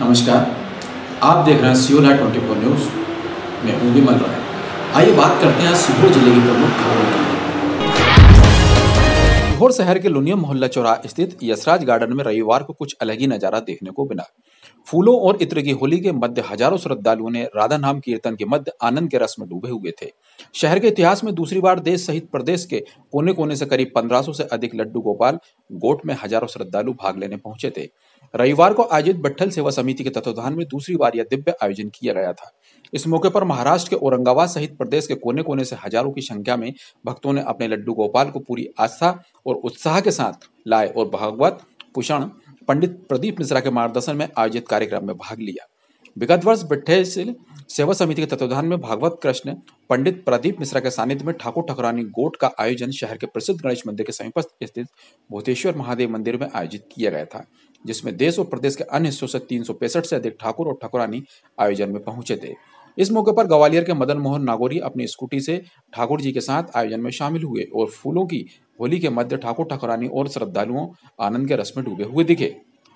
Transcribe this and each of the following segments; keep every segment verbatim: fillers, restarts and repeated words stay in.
नमस्कार, आप देख रहे हैं CO live twenty four news में हूँ विमल राय। आइए बात करते हैं सीहोर जिले की प्रमुख खबरों की। सीहोर शहर के लुनिया मोहल्ला चौराहा स्थित यशराज गार्डन में रविवार को कुछ अलग ही नजारा देखने को मिला। फूलों और इत्र की होली के मध्य हजारों श्रद्धालुओं ने राधा नाम कीर्तन के मध्य आनंद के रस में डूबे हुए थे। शहर के इतिहास में दूसरी बार देश सहित प्रदेश के कोने कोने से करीब पंद्रह सौ से अधिक लड्डू गोपाल गोट में हजारों श्रद्धालु भाग लेने पहुंचे थे। रविवार को आयोजित बट्ठल सेवा समिति के तत्वाधान में दूसरी बार यह दिव्य आयोजन किया गया था। इस मौके पर महाराष्ट्र के औरंगाबाद सहित प्रदेश के कोने कोने से हजारों की संख्या में भक्तों ने अपने लड्डू गोपाल को पूरी आस्था और उत्साह के साथ लाए और भागवत भूषण पंडित प्रदीप मिश्रा के मार्गदर्शन में आयोजित कार्यक्रम में भाग लिया। विगत वर्ष बट्ठल सेवा समिति के तत्वाधान में भागवत कृष्ण पंडित प्रदीप मिश्रा के सानिध्य में ठाकुर ठाकुरानी गोट का आयोजन शहर के प्रसिद्ध गणेश मंदिर के समीप स्थित भूतेश्वर महादेव मंदिर में आयोजित किया गया था, जिसमें देश और प्रदेश के अन्य हिस्सों से तीन सौ पैंसठ से अधिक ठाकुर और ठाकुरानी आयोजन में पहुंचे थे। इस मौके पर ग्वालियर के मदन मोहन नागौरी अपनी स्कूटी से ठाकुर जी के साथ आयोजन में शामिल हुए और फूलों की होली के मध्य ठाकुर ठाकुरानी और श्रद्धालुओं आनंद के रस में डूबे हुए दिखे।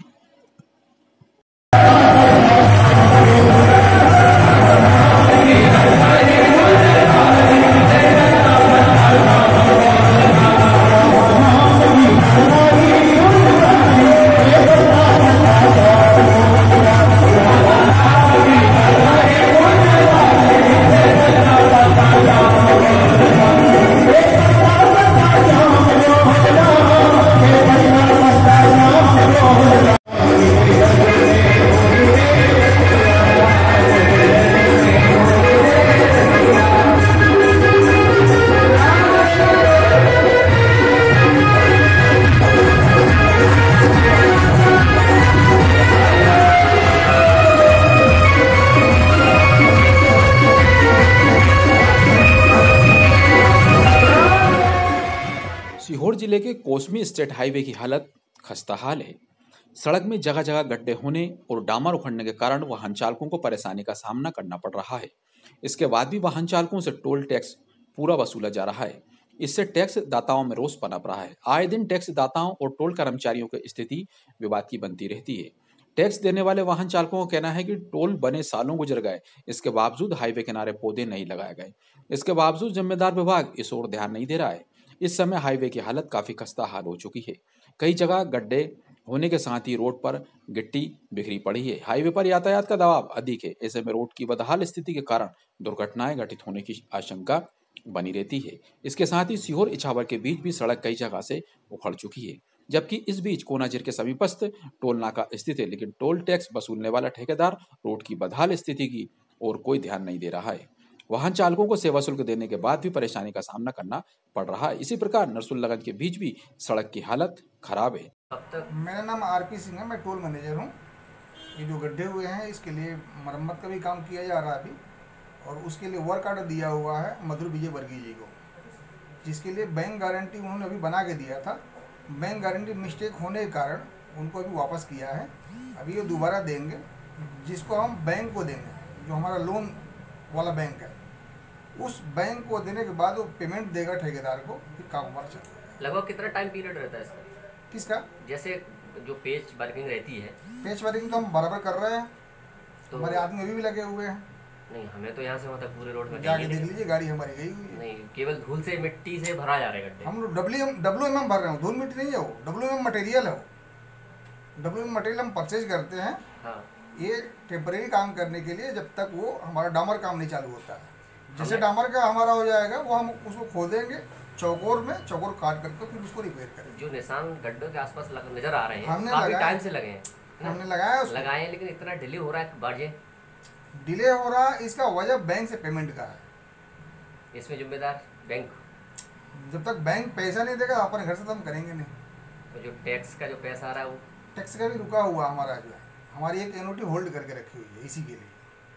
सीहोर जिले के कोसमी स्टेट हाईवे की हालत खस्ताहाल है। सड़क में जगह जगह गड्ढे होने और डामर उखड़ने के कारण वाहन चालकों को परेशानी का सामना करना पड़ रहा है। इसके बाद भी वाहन चालकों से टोल टैक्स पूरा वसूला जा रहा है। इससे टैक्स दाताओं में रोष पनप रहा है। आए दिन टैक्स दाताओं और टोल कर्मचारियों की स्थिति विवाद की बनती रहती है। टैक्स देने वाले वाहन चालकों का कहना है कि टोल बने सालों गुजर गए, इसके बावजूद हाईवे किनारे पौधे नहीं लगाए गए। इसके बावजूद जिम्मेदार विभाग इस ओर ध्यान नहीं दे रहा है। इस समय हाईवे की हालत काफी खस्ता हाल हो चुकी है। कई जगह गड्ढे होने के साथ ही रोड पर गिट्टी बिखरी पड़ी है। हाईवे पर यातायात का दबाव अधिक है। ऐसे में रोड की बदहाल स्थिति के कारण दुर्घटनाएं घटित होने की आशंका बनी रहती है। इसके साथ ही सीहोर इछावर के बीच भी सड़क कई जगह से उखड़ चुकी है, जबकि इस बीच कोनाजिर के समीपस्थ टोल नाका स्थित है, लेकिन टोल टैक्स वसूलने वाला ठेकेदार रोड की बदहाल स्थिति की ओर कोई ध्यान नहीं दे रहा है। वाहन चालकों को सेवा शुल्क देने के बाद भी परेशानी का सामना करना पड़ रहा है। इसी प्रकार नरसुल्लागंज के बीच भी सड़क की हालत खराब है। अब तक मेरा नाम आरपी सिंह है, मैं टोल मैनेजर हूँ। ये जो गड्ढे हुए हैं इसके लिए मरम्मत का भी काम किया जा रहा है अभी, और उसके लिए वर्क ऑर्डर दिया हुआ है मधुर विजय वर्गीय जी को, जिसके लिए बैंक गारंटी उन्होंने अभी बना के दिया था। बैंक गारंटी मिस्टेक होने के कारण उनको अभी वापस किया है। अभी ये दोबारा देंगे, जिसको हम बैंक को देंगे, जो हमारा लोन वाला बैंक है, उस बैंक को देने के बाद वो पेमेंट देगा ठेकेदार को, फिर काम हमारा चलेगा। लगभग कितना टाइम पीरियड रहता है इसका? किसका? जैसे जो पेच वर्किंग रहती है। पेच वर्किंग तो हम बराबर कर रहे हैं, तो हमारे आदमी अभी भी लगे हुए हैं। नहीं, हमें तो यहाँ से मतलब पूरे रोड में जाके देख लीजिए, गाड़ी हमारी गई हुई है। नहीं, केवल धूल से मिट्टी से भरा जा रहा है गड्ढे। हम लोग डब्ल्यू एम डब्ल्यू एम भर रहे हैं, धूल मिट्टी नहीं है वो, डब्ल्यू एम मटेरियल है वो। डब्ल्यू एम मटेरियल हम परचेज करते हैं। हाँ, ये टेम्परेरी काम करने के लिए, जब तक वो हमारा डामर काम नहीं चालू होता है। जैसे डामर का हमारा हो जाएगा, वो हम उसको खोदेंगे चौकोर में, चौकोर काट करके फिर उसको रिपेयर करेंगे। जो निशान गड्ढों के आसपास लग, नजर आ रहे हैं, हमने काफी लगाया, टाइम से लगे हैं। हमने लगाया उसको, लगाए हैं, लेकिन इतना डिले हो रहा है। बाजे डिले हो रहा है, इसका वजह बैंक से पेमेंट का है। इसमें जिम्मेदार बैंक। जब तक बैंक पैसा नहीं देगा अपने घर से तो हम करेंगे नहीं। तो जो टैक्स का जो पैसा आ रहा है वो टैक्स का भी रुका हुआ हमारा जो है, हमारी एक एनओटी होल्ड करके रखी हुई है इसी के लिए।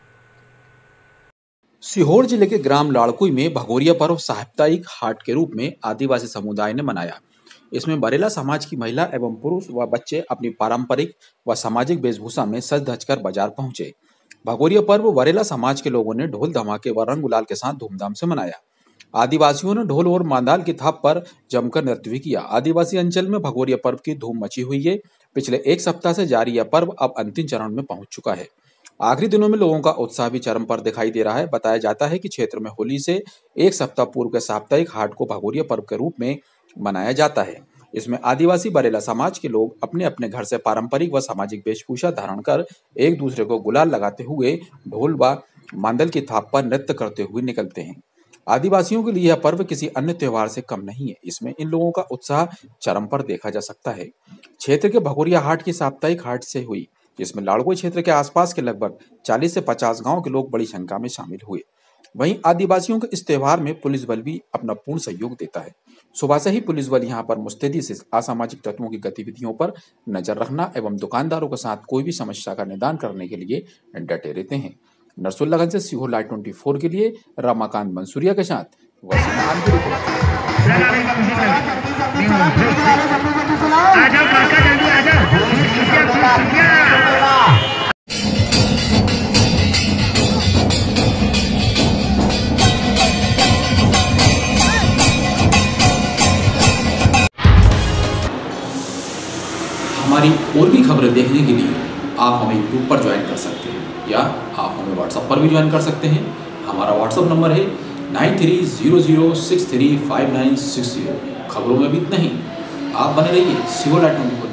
सीहोर जिले के ग्राम लाड़कुई में भगोरिया पर्व साप्ताहिक हाट के रूप में आदिवासी समुदाय ने मनाया। इसमें बरेला समाज की महिला एवं पुरुष व बच्चे अपनी पारंपरिक व सामाजिक वेशभूषा में सज धज कर बाजार पहुंचे। भगोरिया पर्व बरेला समाज के लोगों ने ढोल धमाके व रंग गुलाल के साथ धूमधाम से मनाया। आदिवासियों ने ढोल और मांदाल की थाप पर जमकर नृत्य भी किया। आदिवासी अंचल में भगोरिया पर्व की धूम मची हुई है। पिछले एक सप्ताह से जारी यह पर्व अब अंतिम चरण में पहुंच चुका है। आखिरी दिनों में लोगों का उत्साह भी चरम पर दिखाई दे रहा है। बताया जाता है कि क्षेत्र में होली से एक सप्ताह पूर्व के साप्ताहिक हाट को भगोरिया पर्व के रूप में मनाया जाता है। इसमें आदिवासी बरेला समाज के लोग अपने अपने घर से पारंपरिक व सामाजिक वेशभूषा धारण कर एक दूसरे को गुलाल लगाते हुए ढोल व मांदल की थाप पर नृत्य करते हुए निकलते हैं। आदिवासियों के लिए यह पर्व किसी अन्य त्योहार से कम नहीं है। इसमें इन लोगों का उत्साह चरम पर देखा जा सकता है। क्षेत्र के भगोरिया हाट की साप्ताहिक हाट से हुई, जिसमें लाड़कोई क्षेत्र के आसपास के लगभग चालीस से पचास गांव के लोग बड़ी संख्या में शामिल हुए। वहीं आदिवासियों के इस त्योहार में पुलिस बल भी अपना पूर्ण सहयोग देता है। सुबह से ही पुलिस बल यहां पर मुस्तैदी से असामाजिक तत्वों की गतिविधियों पर नजर रखना एवं दुकानदारों के साथ कोई भी समस्या का निदान करने के लिए डटे रहते हैं। नरसुल्लागंज से सीहोर लाइव चौबीस के लिए रमाकांत मंसूरिया के साथ वसीम खान की रिपोर्ट। हमारी और भी खबरें देखने के लिए आप हमें यूट्यूब पर ज्वाइन कर सकते हैं या आप हमें व्हाट्सएप पर भी ज्वाइन कर सकते हैं। हमारा व्हाट्सएप नंबर है nine three zero zero six three five nine six zero. खबरों में भी इतना ही। आप बने रहिए सीहोर लाइव चौबीस।